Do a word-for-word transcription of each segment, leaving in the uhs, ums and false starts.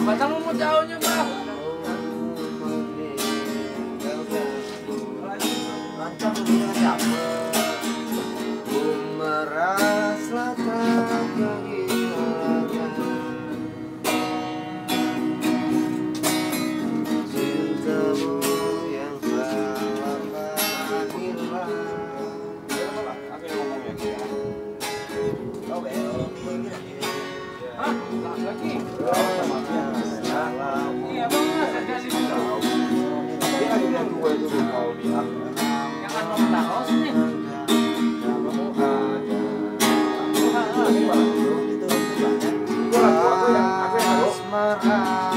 batang mau jauhnya bang. Rancang dengan siapa? Ku merasa tak kehilangan cintamu yang telah hilang. Aku yang ngomongnya dia. Oh, belum. Hah? Lagi? Sama dia. Iya bang, saya kasih dulu. Dia kan yang dua itu kalau dia. Yang kan mau taros nih. Kamu ada. Ini malah itu. Itu aku aku yang aku yang taruh. Asmara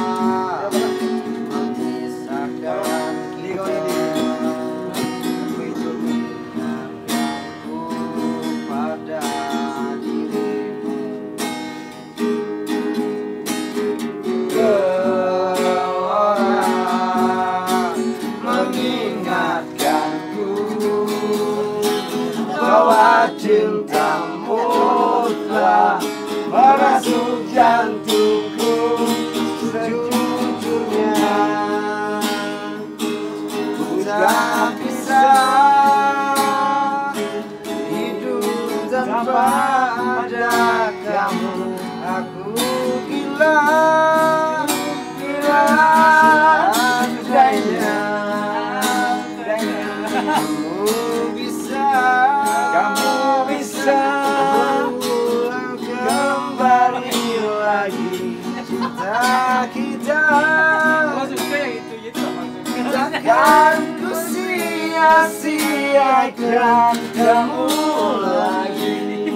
mengisahkan kita pada dirimu. Gelora mengingatkanku bahwa cintamu telah merasuk jantungku sejujurnya. Ku tak bisa hidup tanpa ada kamu. Aku gila, gila andainya kamu bisa, kamu bisa ulang kembali lagi cinta kita. Maksudnya yang itu itu maksudnya. Takkan ku sia-siakan kamu lagi.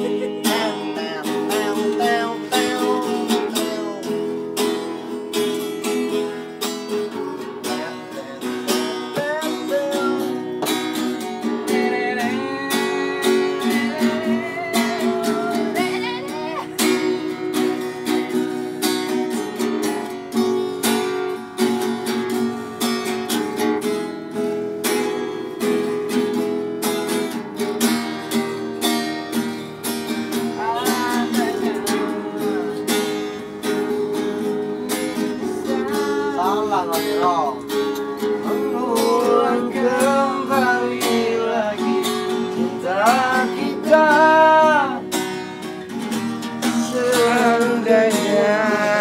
Salah lagi dong. Mengulang kembali lagi cinta kita. Seandainya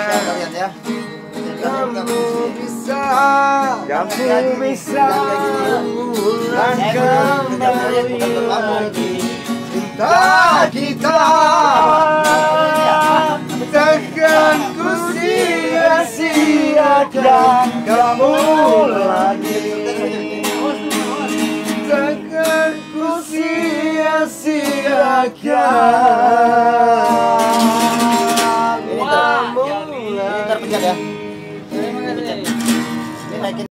kamu bisa, kamu bisa mengulang kembali lagi cinta kita. Takkan ku sia-siakan kamu lagi. Takkan ku sia-siakan